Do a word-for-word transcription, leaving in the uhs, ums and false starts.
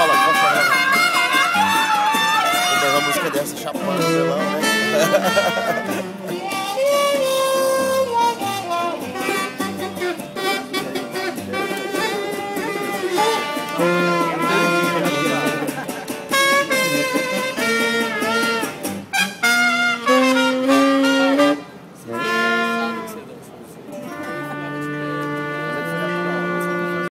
Paula, posso falar? Vou pegar uma música dessa, chapando o violão, né?